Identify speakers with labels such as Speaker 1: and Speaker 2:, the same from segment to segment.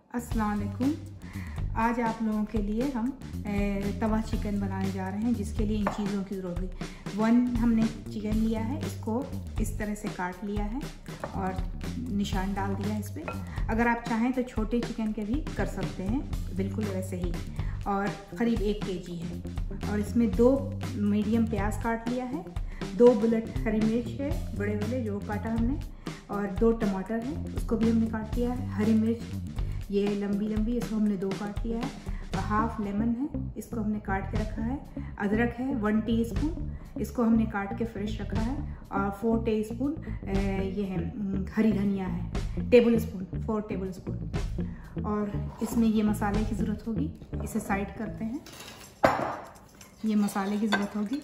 Speaker 1: अस्सलाम वालेकुम। आज आप लोगों के लिए हम तवा चिकन बनाने जा रहे हैं, जिसके लिए इन चीज़ों की ज़रूरत है। हमने चिकन लिया है, इसको इस तरह से काट लिया है और निशान डाल दिया है इस पर। अगर आप चाहें तो छोटे चिकन के भी कर सकते हैं, बिल्कुल वैसे ही। और क़रीब 1 kg है। और इसमें 2 मीडियम प्याज काट लिया है, 2 बुलेट हरी मिर्च है बड़े वाले जो काटा हमने, और 2 टमाटर है उसको भी हमने काट लिया है। हरी मिर्च ये लंबी लंबी, इसको हमने 2 काट लिया है। हाफ लेमन है, इसको हमने काट के रखा है। अदरक है 1 टीस्पून, इसको हमने काट के फ्रेश रखा है। और 4 टीस्पून ये है हरी धनिया है, 4 टेबल स्पून। और इसमें ये मसाले की ज़रूरत होगी, इसे साइड करते हैं। ये मसाले की ज़रूरत होगी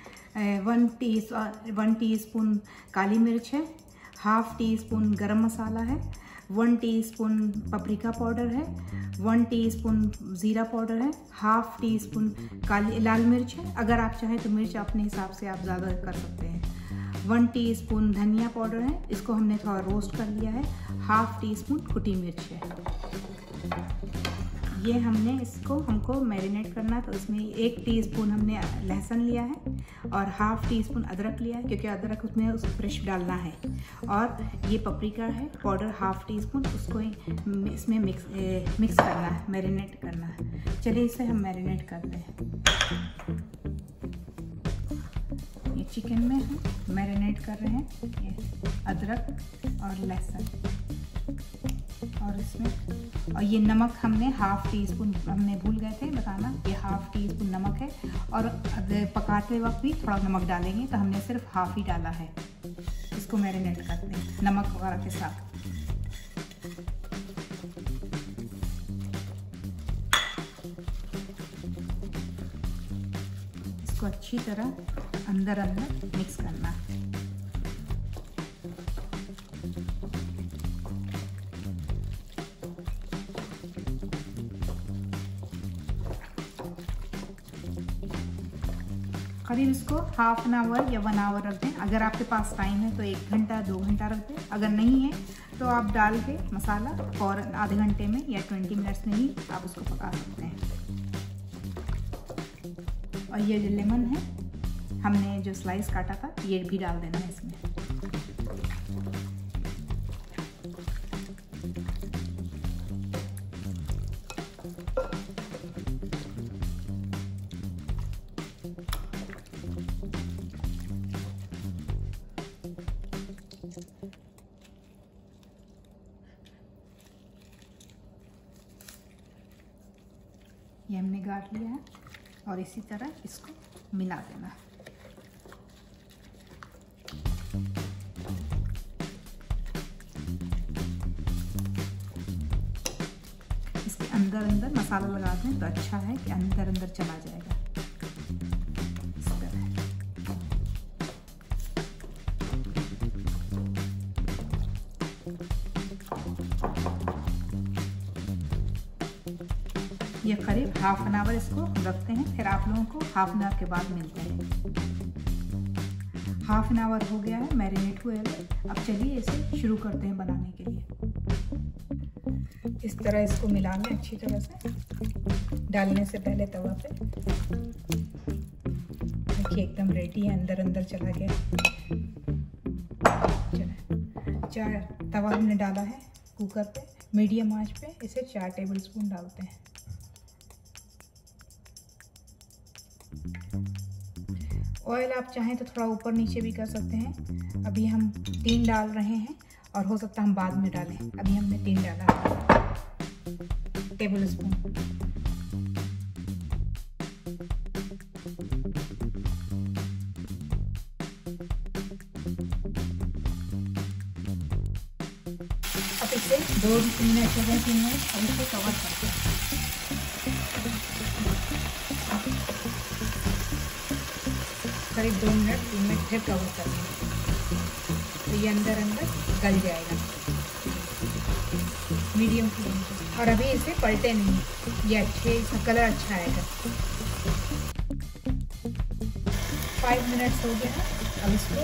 Speaker 1: 1 टीस्पून काली मिर्च है, हाफ टीस्पून गरम मसाला है, 1 टीस्पून पपरिका पाउडर है, 1 टीस्पून ज़ीरा पाउडर है, हाफ टीस्पून लाल मिर्च है। अगर आप चाहें तो मिर्च अपने हिसाब से आप ज़्यादा कर सकते हैं। 1 टीस्पून धनिया पाउडर है, इसको हमने थोड़ा रोस्ट कर लिया है। हाफ टीस्पून कुटी मिर्च है। ये हमको मैरिनेट करना है, तो इसमें 1 टीस्पून हमने लहसुन लिया है और हाफ टीस्पून अदरक लिया है, क्योंकि अदरक उसमें फ्रेश डालना है। और ये पपरिका है पाउडर हाफ टीस्पून, उसको इसमें मिक्स करना है, मैरिनेट करना है। चलिए इसे हम मैरिनेट करते हैं। ये चिकन में हम मैरिनेट कर रहे हैं, ये अदरक और लहसुन, और ये नमक हमने हाफ टीस्पून, हमने भूल गए थे बताना, ये हाफ टीस्पून नमक है। और पकाते वक्त भी थोड़ा नमक डालेंगे, तो हमने सिर्फ हाफ ही डाला है। इसको मैरिनेट करते हैं नमक वगैरह के साथ। इसको अच्छी तरह अंदर मिक्स करना है। करीब इसको हाफ एन आवर या 1 आवर रख दें। अगर आपके पास टाइम है तो 1 घंटा 2 घंटा रख दें। अगर नहीं है तो आप डाल के मसाला और आधे घंटे में या 20 मिनट्स में ही आप उसको पका सकते हैं। और ये जो लेमन है हमने जो स्लाइस काटा था, ये भी डाल देना है इसमें। ये हमने गाट लिया है और इसी तरह इसको मिला देना है। इसके अंदर मसाला लगा दें तो अच्छा है कि अंदर चला जाएगा। इस तरह ये करीब हाफ एन आवर इसको रखते हैं, फिर आप लोगों को हाफ एन आवर के बाद मिलते हैं। हाफ एन आवर हो गया है मैरिनेट हुए हुए। अब चलिए इसे शुरू करते हैं बनाने के लिए। इस तरह इसको मिला लें अच्छी तरह से, डालने से पहले तवा पे। देखिए एकदम रेडी है, अंदर चला गया। चलिए तवा हमने डाला है कुकर पे, मीडियम आंच पे इसे 4 टेबल स्पून डालते हैं। ऑयल आप चाहें तो थोड़ा ऊपर नीचे भी कर सकते हैं। अभी हम 3 डाल रहे हैं और हो सकता है हम बाद में डालें। अभी हमने 3 डाला टेबल स्पून। अब इसे 2-3 मिनट हो गए, 3 मिनट, अब इसे कवर करते हैं। करीब 2 मिनट 3 मिनट फिर कवर करेंगे, तो ये अंदर गल जाएगा मीडियम फ्लेम पे। और अभी इसे पलटे नहीं, ये अच्छे, इसका कलर अच्छा आएगा। 5 मिनट्स हो गया है, अब इसको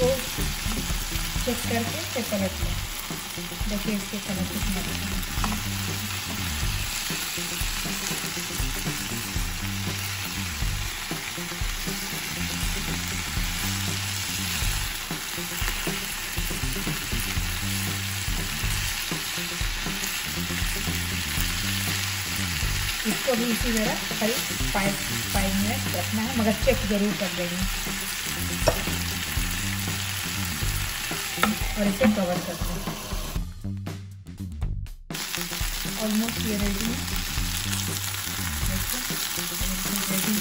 Speaker 1: इसको चेक करके फिर पलट लें। देखिए इसके कलर कितना अच्छा है। इसको भी इसी तरह करीब 5 मिनट रखना है, मगर चेक जरूर कर देंगे और इसे कवर कर दें। ऑलमोस्ट ये रेडी है, रेडी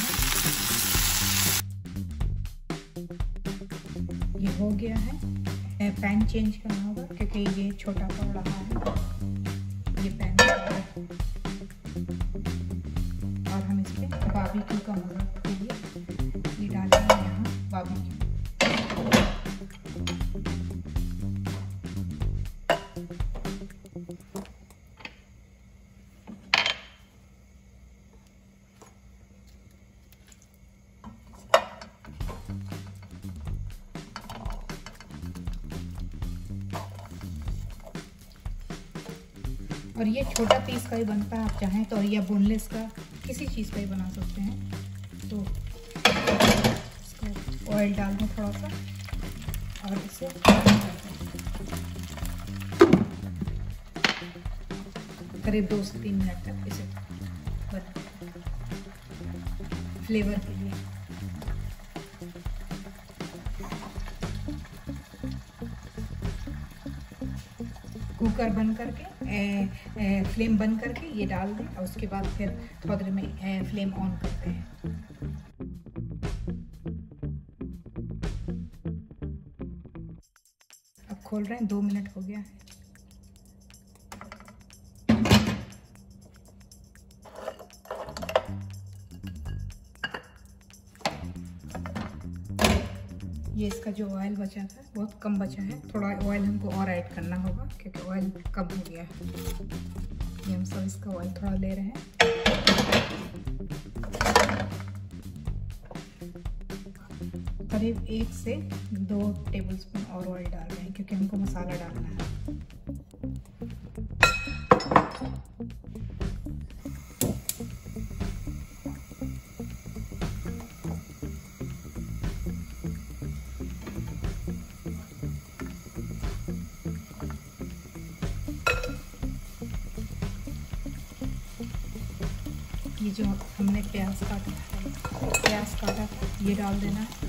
Speaker 1: है, ये हो गया है। पैन चेंज करना होगा क्योंकि ये छोटा पड़ रहा है, ये पैन और हम इस पर बारबेक्यू का मसाला के लिए ये डालेंगे यहाँ बारबेक्यू। और ये छोटा पीस का ही बनता है, आप चाहें तो, या बोनलेस का किसी चीज़ का ही बना सकते हैं। तो इसको ऑयल डाल दें थोड़ा सा और इसे करीब 2 से 3 मिनट तक इसे बना फ्लेवर के लिए। कुकर बंद करके फ्लेम बंद करके ये डाल दें और उसके बाद फिर थोड़ी देर में फ्लेम ऑन करते हैं। अब खोल रहे हैं, 2 मिनट हो गया है। ये इसका जो ऑयल बचा था बहुत कम बचा है, थोड़ा ऑयल हमको और ऐड करना होगा क्योंकि ऑयल कम हो गया है। ये हम सब इसका ऑयल थोड़ा ले रहे हैं। करीब 1 से 2 टेबलस्पून और ऑयल डाल रहे हैं क्योंकि हमको मसाला डालना है। ये जो हमने प्याज काटा था ये डाल देना है।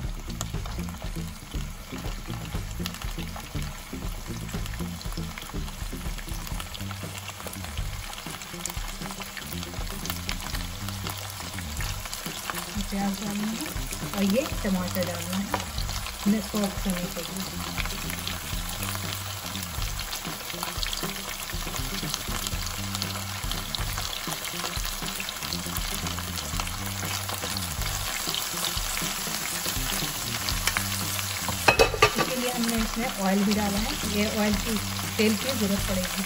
Speaker 1: प्याज डालना है और ये टमाटर डालना है, हमें सॉफ्ट होने के लिए। हमने इसमें ऑयल भी डाला है, ये ऑयल की तेल की ज़रूरत पड़ेगी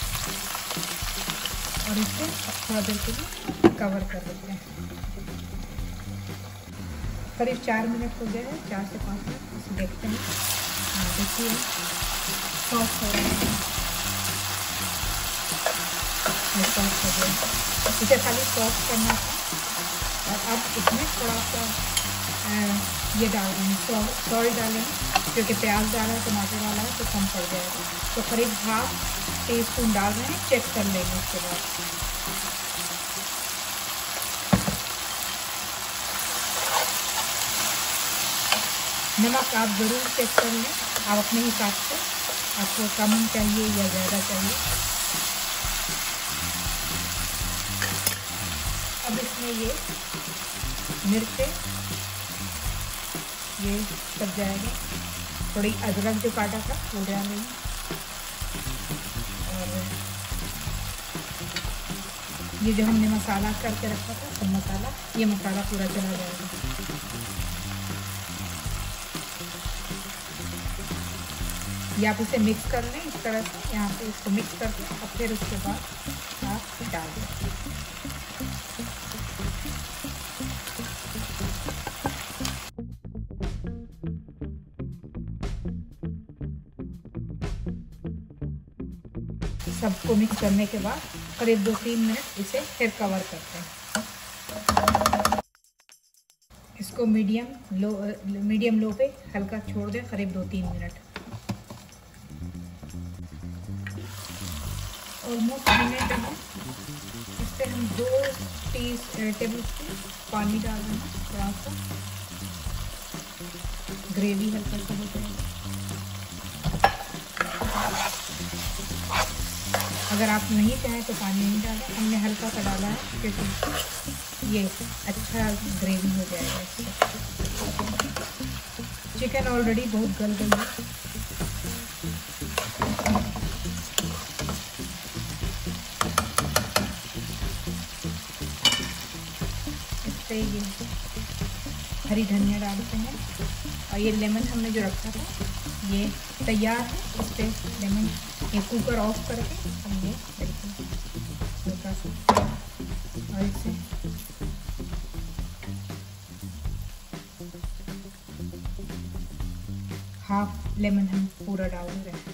Speaker 1: और इसे थोड़ा देर के लिए कवर कर देते हैं। करीब 4 मिनट हो गए हैं, 4 से 5 मिनट। इसे देखते हैं। हाँ देखिए सॉफ्ट हो रहा है, सॉफ्ट हो गया। इसे खाली सॉफ्ट करना था और अब इसमें थोड़ा सा ये डाल रहे हैं, सॉल्ट डालेंगे क्योंकि प्याज डाला है, टमाटर डाला है तो कम पड़ जाएगा। तो करीब 1/2 टीस्पून डाल रहे हैं, चेक कर लेंगे उसके बाद। नमक आप ज़रूर चेक कर लें, आप अपने हिसाब से, आपको कम चाहिए या ज़्यादा चाहिए। अब इसमें ये मिर्चें ये सब जाएगा, थोड़ी अदरक जो काटा था वो डालेंगे और ये जो हमने मसाला करके रखा था सब मसाला, ये मसाला पूरा चला जाएगा। या आप इसे मिक्स कर लें इस तरह से, यहाँ पे इसको मिक्स करके और फिर उसके बाद आप डाल दें। सबको मिक्स करने के बाद करीब 2-3 मिनट इसे फिर कवर करते हैं। इसको मीडियम लो पे हल्का छोड़ दें करीब 2-3 मिनट। ऑलमोस्ट मिनट है। इस पर हम 2 टेबल स्पून पानी डाल रहे हैं, थोड़ा सा ग्रेवी हल्का सा हो जाएगा। अगर आप नहीं चाहें तो पानी नहीं डालें, हमने हल्का सा डाला है क्योंकि ये अच्छा ग्रेवी हो जाएगा इससे। चिकन ऑलरेडी बहुत गल गई है। इस पे ये हरी धनिया डालते हैं और ये लेमन हमने जो रखा था ये तैयार है। इस पे लेमन, ये कुकर ऑफ करके हम ये देखिए हल्का सा और इसे हाफ लेमन हम पूरा डाल रहे हैं।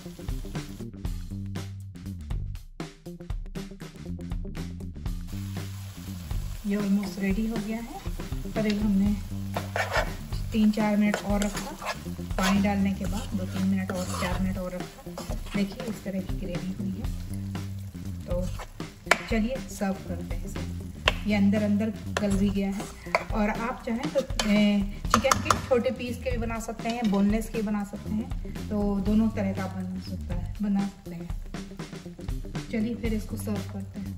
Speaker 1: ये ऑलमोस्ट रेडी हो गया है। करीब हमने 3-4 मिनट और रखा, पानी डालने के बाद 2-3 मिनट और 4 मिनट और रखा। देखिए इस तरह की ग्रेवी हुई है। तो चलिए सर्व करते हैं इसे। ये अंदर गल भी गया है। और आप चाहें तो चिकन के छोटे पीस के भी बना सकते हैं, बोनलेस के बना सकते हैं। तो दोनों तरह का बना सकते हैं। चलिए फिर इसको सर्व करते हैं।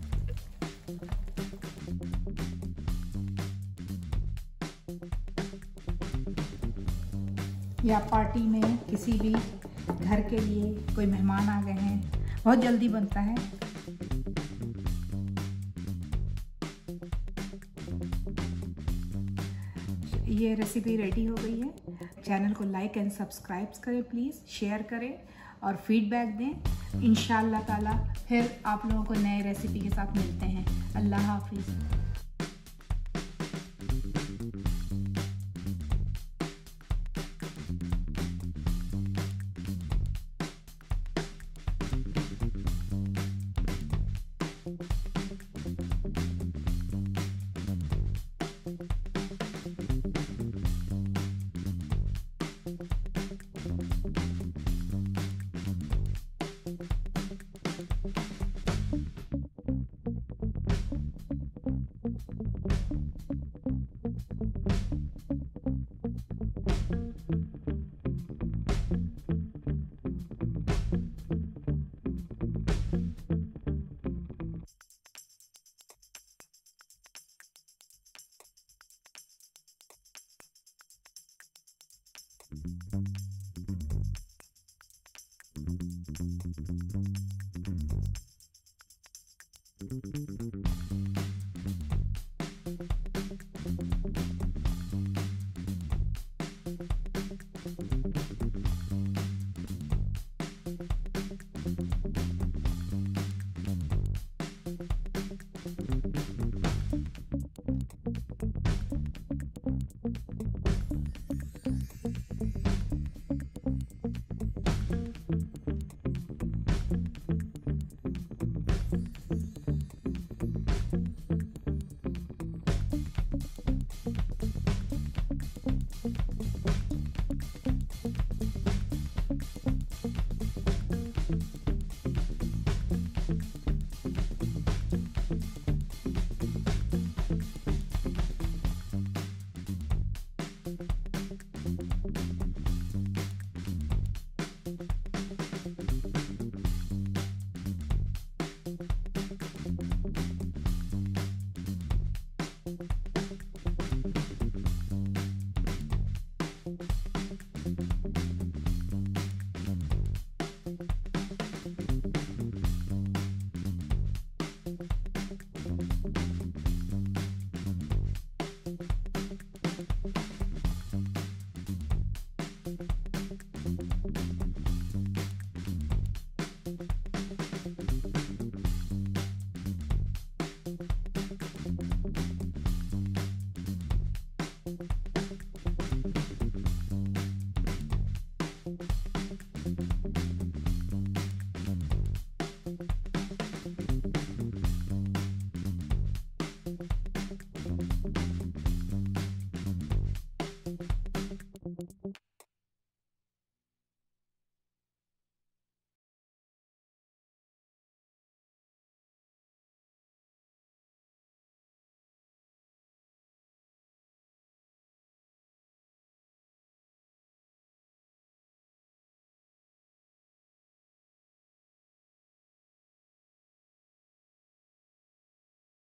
Speaker 1: या पार्टी में किसी भी घर के लिए कोई मेहमान आ गए हैं, बहुत जल्दी बनता है। ये रेसिपी रेडी हो गई है। चैनल को लाइक एंड सब्सक्राइब करें प्लीज़, शेयर करें और फीडबैक दें। इंशाअल्लाह ताला फिर आप लोगों को नए रेसिपी के साथ मिलते हैं। अल्लाह हाफिज़। Thank you.